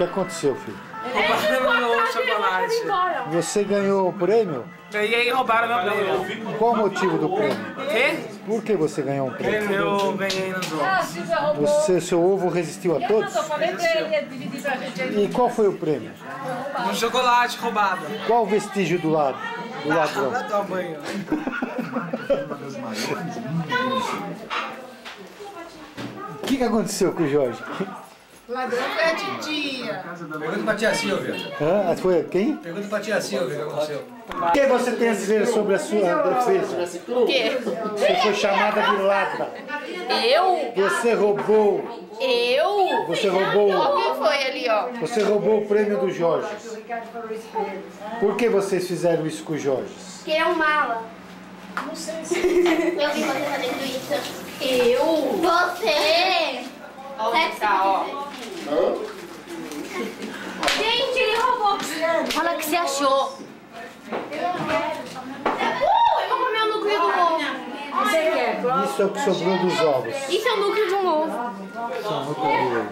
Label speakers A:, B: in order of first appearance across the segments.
A: que aconteceu, filho?
B: Roubaram meu chocolate.
A: Você ganhou o prêmio?
B: Ganhei e roubaram meu prêmio.
A: Qual o motivo do prêmio?
B: Quê?
A: Por que você ganhou um prêmio?
B: Eu ganhei nos ovos.
A: Seu ovo resistiu a todos? E qual foi o prêmio?
B: Um chocolate roubado.
A: Qual o vestígio do lado? Do ladrão?
B: Vai tomar banho.
A: O que aconteceu com o Jorge?
C: Ladrão foi a titia.
D: Pergunta pra tia Silvia.
A: Foi quem?
D: Pergunta pra tia Silvia o que aconteceu.
A: O que você tem a dizer sobre a sua defesa?
E: O quê?
A: Você foi chamada de ladra.
E: Eu?
A: Você roubou.
E: Eu?
A: Você roubou.
E: Ó, quem foi ali, ó?
A: Você roubou o prêmio do Jorge. Por que vocês fizeram isso com o Jorge?
F: Que é um mala.
C: Não sei
F: Eu vi você fazendo isso.
E: Eu?
F: Você!
E: Ó, tá, ó.
F: Gente, ele roubou.
E: Fala que você achou.
F: Eu vou comer o núcleo do ovo.
A: Isso é o que sobrou dos ovos.
E: Isso é o núcleo de um ovo.
A: Isso é o núcleo do ovo.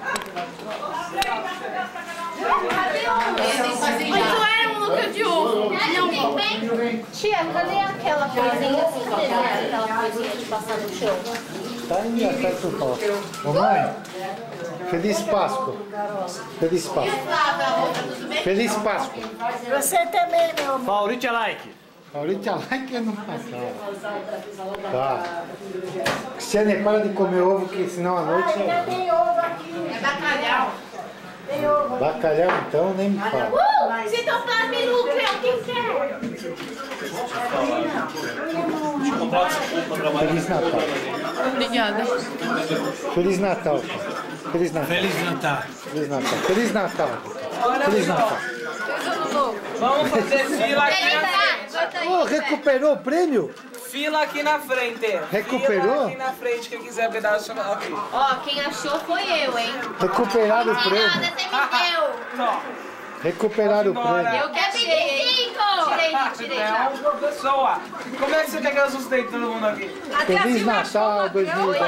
E: Isso era um núcleo de ovo.
F: Tia, cadê aquela coisinha assim? Aquela coisinha de passar no chão?
A: Tá aí atrás do pau. Mamãe, feliz Páscoa. Feliz Páscoa. Feliz Páscoa.
C: Você também, meu amor.
D: Maurício like.
A: Maurício, like é no passado. Tá. Cristiane, para de comer ovo, que senão à noite...
C: Ainda tem ovo aqui.
E: É bacalhau.
C: Tem ovo.
A: Bacalhau, então, nem me fala.
F: Citoplasma e núcleo, quem quer?
A: Feliz Natal.
E: Obrigada.
A: Feliz Natal. Feliz Natal.
D: Feliz Natal.
A: Feliz Natal. Feliz Natal. Feliz Natal.
B: Vamos fazer fila aqui na frente.
A: Oh, recuperou o prêmio?
B: Fila aqui na frente.
A: Recuperou?
B: Fila aqui na frente, quem quiser pedaço de chocolate.
E: Ó, quem achou foi eu, hein?
A: Recuperaram o
F: Nada,
A: prêmio.
F: você me deu.
B: Ó,
A: Recuperaram o prêmio.
E: Eu que achei, hein?
F: 25.
E: Tirei
B: é
E: já.
B: uma pessoa. Como é que você quer que eu sustente todo mundo aqui?
A: Feliz Natal 2010.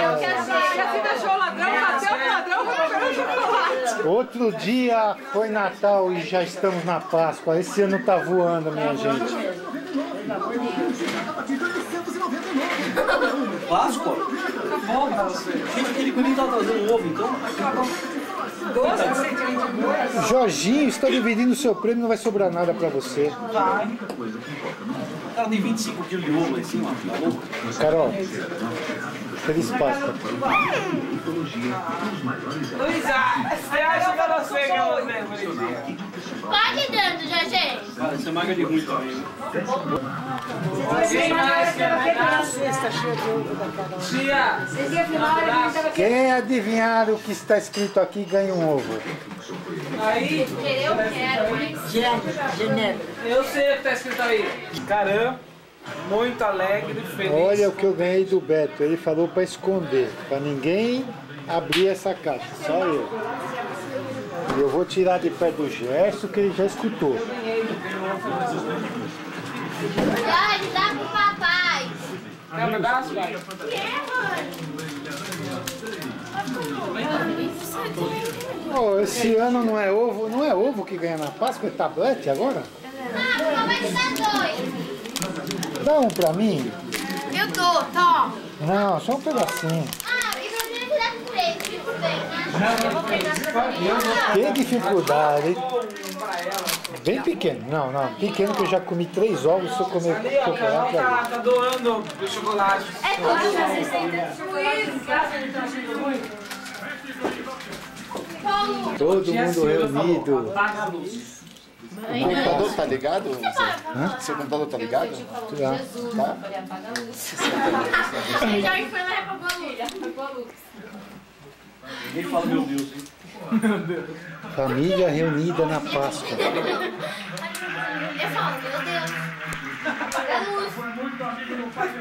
A: Outro dia foi Natal e já estamos na Páscoa. Esse ano tá voando, minha gente.
D: Páscoa?
B: Bom pra você.
D: Ele comigo tá trazendo ovo, então?
A: Jorginho, estou dividindo o seu prêmio, não vai sobrar nada pra você.
D: O cara tem 25 quilos de ovo lá em cima, tá louco?
A: Carol, feliz Páscoa.
B: Luísa, você acha que eu não sei que é você, bonitinha?
F: Pode dando, Jorge.
D: Cara, isso é magra de ruim também.
B: Quem mais quer pegar?
C: Cesta cheia de ovo da Carol.
B: Tia,
A: Quem adivinhar o que está escrito aqui ganha um ovo.
B: aí,
F: Eu quero, mas...
C: Genebra.
B: eu sei o que tá escrito aí. Caramba, muito alegre e feliz.
A: Olha o que eu ganhei do Beto. Ele falou para esconder, para ninguém abrir essa caixa, só eu. E eu vou tirar de pé do Gerson, que ele já escutou.
F: Jorge, dá pro papai.
B: Quer um pedaço, pai?
A: Oh, esse ano não é ovo que ganha na Páscoa, é tablete agora?
F: Ah, o papai te dá 2.
A: Dá um pra mim?
F: Eu dou, toma.
A: Não, só um pedacinho.
F: Ah, e você te dá 3, fico bem, né?
A: Que dificuldade, hein? Bem pequeno, não, pequeno que eu já comi 3 ovos, se eu comer
B: Ali, ó,
A: chocolate
B: Carol
A: ali.
B: tá doando o chocolate.
F: É tudo.
A: Todo mundo reunido.
B: Apaga a luz.
G: O computador tá ligado? Seu computador tá ligado?
A: Tá.
F: Jorge foi lá e apagou a luz.
D: Ninguém fala meu Deus, hein?
A: Família reunida na Páscoa.
F: Eu falo, meu Deus. Apaga a luz.